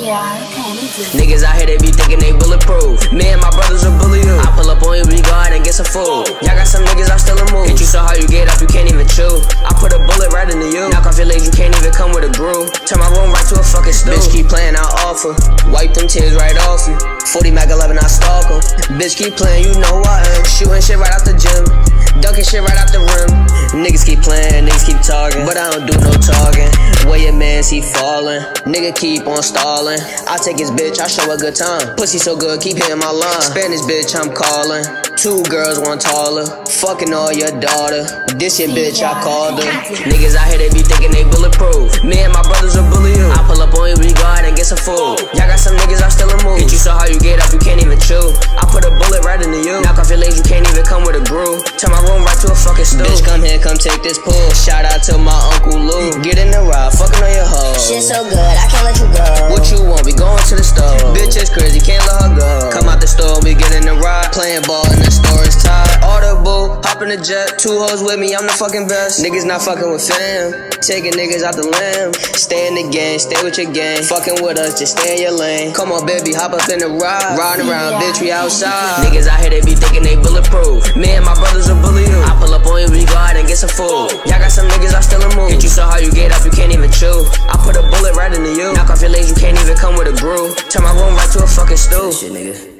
Rnbzay. Niggas out here, they be thinking they bulletproof. Me and my brothers will bully you. I pull up on you, we go out and get some food. Y'all got some niggas out still in mood. Hit you so hard you get up, you can't even chew. I put a bullet right into you. Knock off your legs, you can't even come with a groove. Turn my room right to a fucking stew. Bitch keep playing, I offer. Wipe them tears right off you. 40 Mac 11, I stalk em. Bitch keep playing, you know I am. Shooting shit right out the gym. Dunking shit right out the rim. Niggas keep playing, niggas keep talking, but I don't do no talking. Where your mans, he falling. Nigga keep on stalling. I take his bitch, I show a good time. Pussy so good, keep hitting my line. Spanish bitch, I'm calling. 2 girls, 1 taller. Fucking all your daughter. This your bitch, I called her. Niggas out here, they be thinking they bulletproof. Me and my brothers will bully you. I pull up on you, we go out and get some food. Y'all got some niggas out still in mood. Hit you so hard you get up, you can't even chew. I put a bullet right into you. Knock off your legs, you can't even come with a groove. Turn my room right to a fucking stew. Bitch, come here, come take this pull. Shout out to my Uncle Lou. Get in the ride, fucking on your hoe. Shit so good, I can't let you go. What you want? We going to the store. Bitch is crazy, can't let her go. Come out the store, we get in the ride. Playing ball in the store is tied. Audible, hop in the jet. 2 hoes with me, I'm the fucking best. Niggas not fucking with fam. Taking niggas out the lamb. Stay in the game, stay with your gang. Fucking with us, just stay in your lane. Come on, baby, hop up in the ride. Riding around, bitch, we outside. Niggas out here, they be thinking they bulletproof. Me and my brothers will bully you. I pull up on you, we go out and get some food. Y'all got some niggas out still in mood. Hit you so hard you get up, you can't even chew. I put a bullet right into you. Knock off your legs, you can't even come with a groove. Turn my room right to a fucking stew. Shit, nigga.